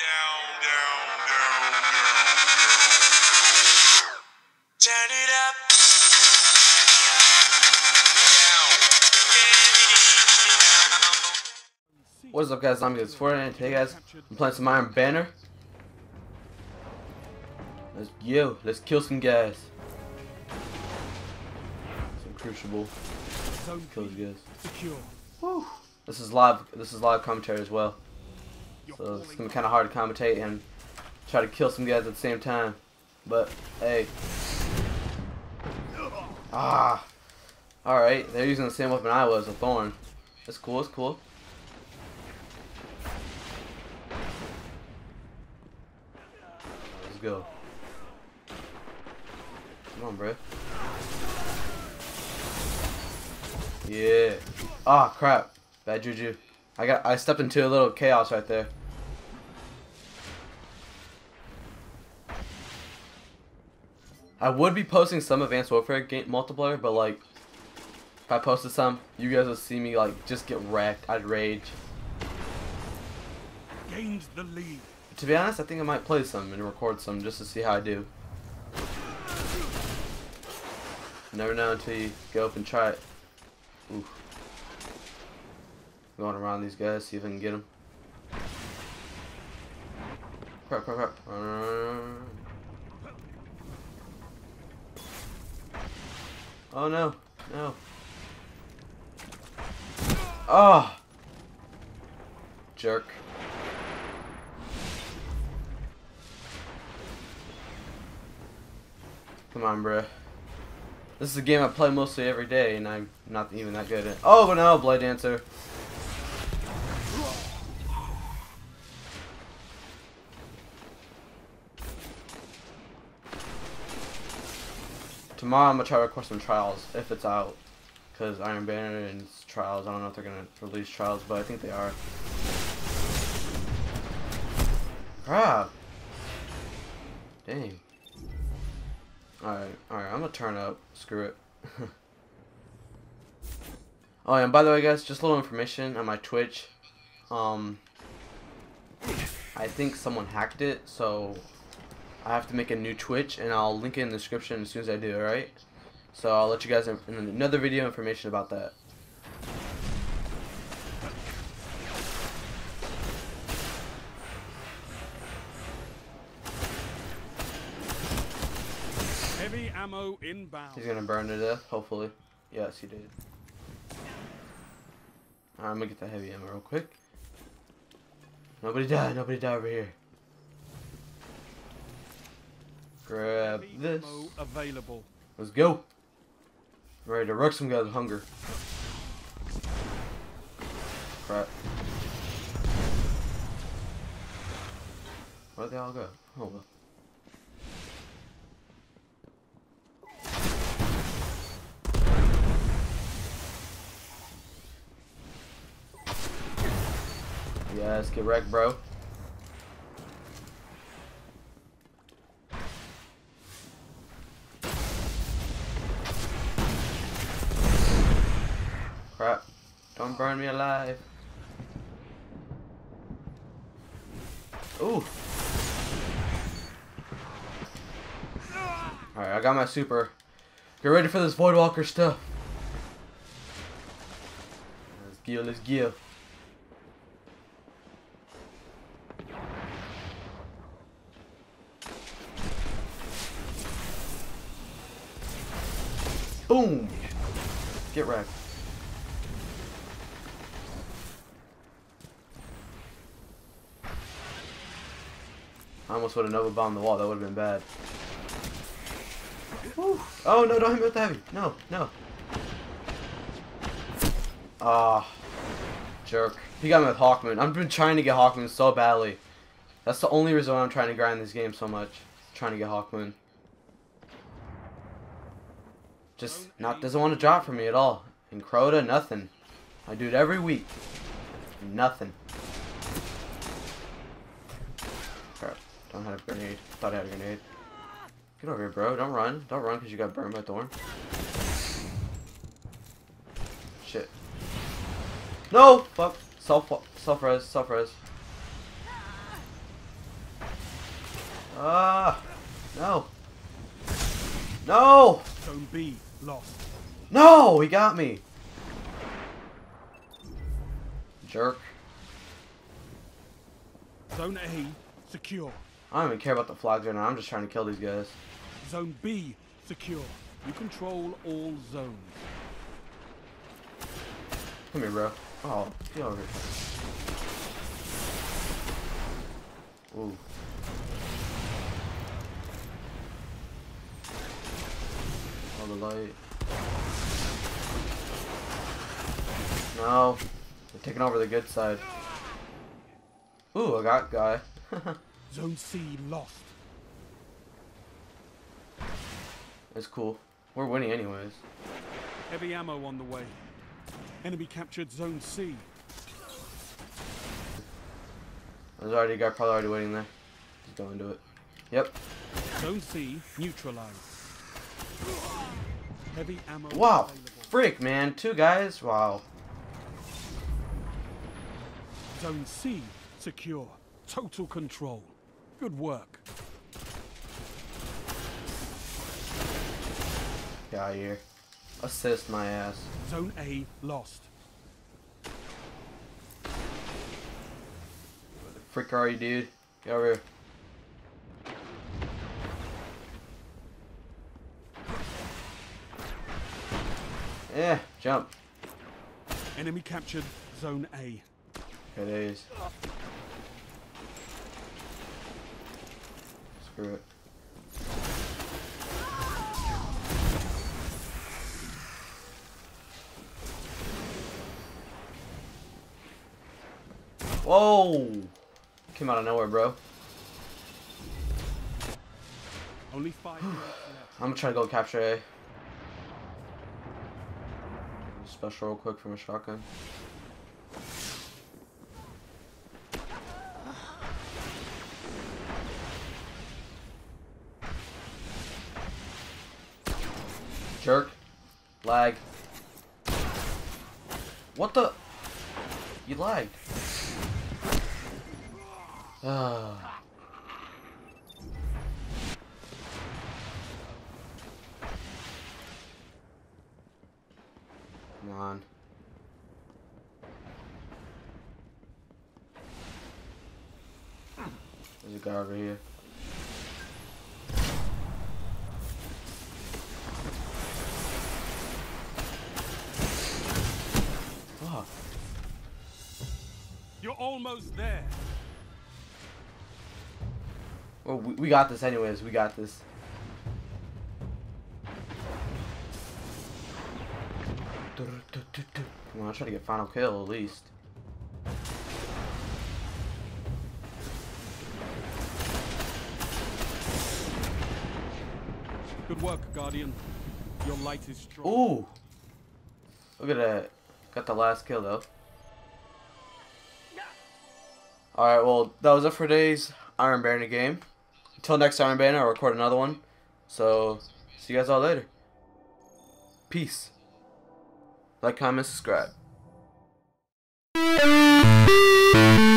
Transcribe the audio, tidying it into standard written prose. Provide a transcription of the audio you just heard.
Turn it up. What is up, guys? I'm Fortnite. Hey guys, I'm playing some Iron Banner. Let's kill some guys. Some crucible. Kill these guys. Woo. This is live commentary as well. So it's gonna be kinda hard to commentate and try to kill some guys at the same time. But hey. Alright, they're using the same weapon I was, a thorn. It's cool, it's cool. Let's go. Come on, bro. Yeah. Ah, crap. Bad juju. I stepped into a little chaos right there. I would be posting some Advanced Warfare game multiplayer, but like, if I posted some, you guys would see me like just get wrecked. I'd rage. Gained the lead. To be honest, I think I might play some and record some just to see how I do. You never know until you go up and try it. Ooh. Going around these guys, see if I can get them. Crap, crap, crap. Oh no, no. Oh! Jerk. Come on, bruh. This is a game I play mostly every day, and I'm not even that good at it. Oh no, Blade Dancer. Tomorrow I'm gonna try to record some trials if it's out, because Iron Banner and trials. I don't know if they're gonna release trials, but I think they are. Crap. Dang. Alright, I'm gonna turn up. Screw it. Oh, and by the way, guys, just a little information on my Twitch. I think someone hacked it, so I have to make a new Twitch, and I'll link it in the description as soon as I do, alright? So I'll let you guys in another video information about that. Heavy ammo inbound. He's gonna burn to death, hopefully. Yes, he did. Alright, I'm gonna get the heavy ammo real quick. Nobody die over here. Grab Heavy this. ammo available. Let's go. I'm ready to wreck some guys with hunger. Crap. Where'd they all go? Oh well. Yes, get wrecked, bro. Crap. Don't burn me alive. Ooh. Alright, I got my super. Get ready for this Voidwalker stuff. Let's go, let's go. Boom! Get wrecked. I almost would have Nova bombed the wall. That would have been bad. Woo. Oh no! Don't hit me with the heavy. No, no. Ah, jerk. He got me with Hawkman. I've been trying to get Hawkman so badly. That's the only reason why I'm trying to grind this game so much. Trying to get Hawkman. Just doesn't want to drop for me at all. And Crota, nothing. I do it every week. Nothing. Crap. Don't have a grenade. Thought I had a grenade. Get over here, bro. Don't run. Don't run because you got burned by Thorn. Shit. No! Fuck. Self-res. Self-res. No. No! Zone B lost. No! He got me! Jerk. Zone A secure. I don't even care about the flags right now. I'm just trying to kill these guys. Zone B secure. You control all zones. Come here, bro. Oh, get over here. Ooh. All the light. No. They're taking over the good side. Ooh, I got guy. Zone C lost. It's cool. We're winning anyways. Heavy ammo on the way. Enemy captured Zone C. There's already a guy probably already waiting there. Just go into it. Yep. Zone C neutralized. Heavy ammo Wow. available. Frick, man. 2 guys? Wow. Zone C secure. Total control. Good work. Get out of here. Assist my ass. Zone A lost. Where the frick are you, dude? Get over here. Yeah, jump. Enemy captured Zone A. It is. Screw it. Whoa! Came out of nowhere, bro. Only 5 minutes left. I'm gonna try to go capture A. Special real quick from a shotgun. Jerk. Lag. What the? You lagged. Ah. Come on. There's a guy over here. Oh. You're almost there. Well, we got this anyways. We got this. Come on, I'll try to get final kill at least. Good work, Guardian. Your light is strong. Ooh! Look at that. Got the last kill though. Alright, well, that was it for today's Iron Banner game. Until next Iron Banner, I'll record another one. So, see you guys all later. Peace. Like, comment, subscribe.